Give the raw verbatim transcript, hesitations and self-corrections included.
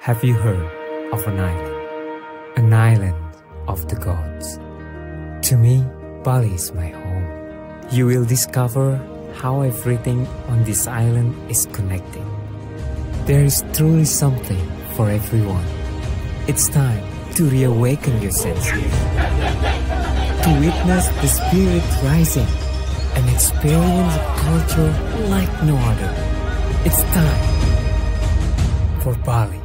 Have you heard of an island? An island of the gods. To me, Bali is my home. You will discover how everything on this island is connected. There is truly something for everyone. It's time to reawaken your senses, to witness the spirit rising and experience a culture like no other. It's time for Bali.